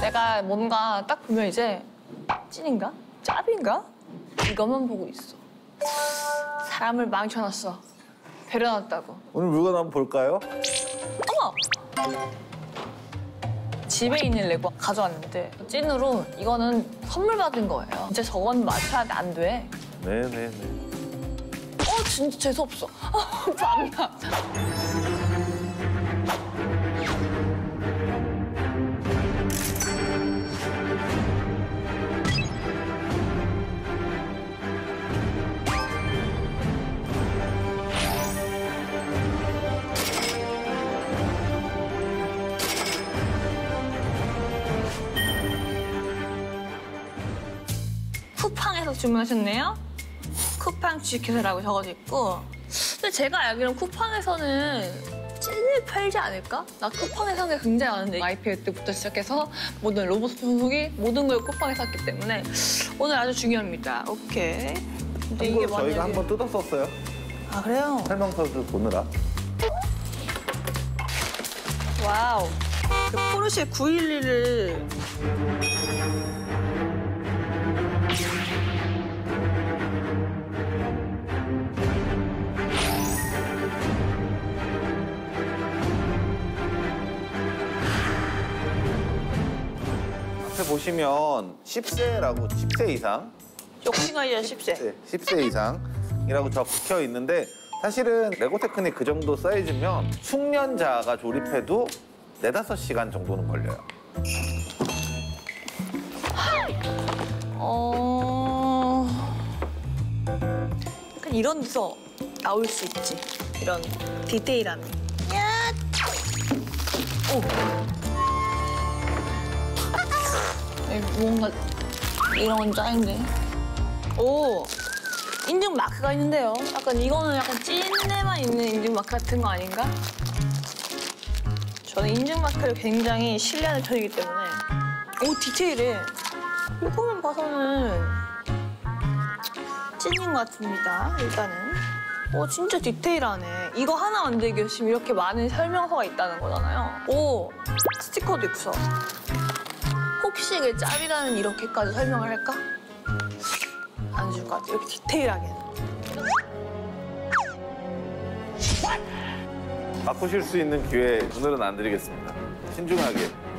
내가 뭔가 딱 보면 이제 찐인가? 짭인가? 이것만 보고 있어. 사람을 망쳐놨어. 배려놨다고. 오늘 물건 한번 볼까요? 어머! 집에 있는 레고 가져왔는데 찐으로 이거는 선물 받은 거예요. 진짜 저건 맞춰야 안 돼. 네네네. 진짜 재수없어. 밤나. 쿠팡에서 주문하셨네요? 쿠팡 주식회사라고 적어져 있고. 근데 제가 알기로는 쿠팡에서는 찐을 팔지 않을까? 나 쿠팡에 산 게 굉장히 많은데 IPL 때부터 시작해서 모든 로봇 손소기 모든 걸 쿠팡에 샀기 때문에 오늘 아주 중요합니다. 오케이. 근데 이게 저희가 만약에... 한번 뜯었었어요. 아 그래요? 설명서도 보느라. 와우. 그 포르쉐 911을 앞에 보시면 10세라고 10세 이상. 욕심아이야 10세. 네, 10세 이상이라고 적혀 있는데 사실은 레고 테크닉 그 정도 사이즈면 숙련자가 조립해도 4~5시간 정도는 걸려요. 약간 이런 데서 나올 수 있지. 이런 디테일함이. 야! 오. 뭔가 이런 건 짱인데. 오. 인증 마크가 있는데요. 약간 이거는 약간 찐내만 있는 인증 마크 같은 거 아닌가? 저는 인증 마크를 굉장히 신뢰하는 편이기 때문에. 오, 디테일해. 이거만 봐서는 찐인 것 같습니다, 일단은. 오, 진짜 디테일하네. 이거 하나 만들기 위해서 이렇게 많은 설명서가 있다는 거잖아요. 오, 스티커도 있어. 혹시 이게 짭이라는 이렇게까지 설명을 할까? 안 줄 것 같아. 이렇게 디테일하게. 바꾸실 수 있는 기회 오늘은 안 드리겠습니다. 신중하게.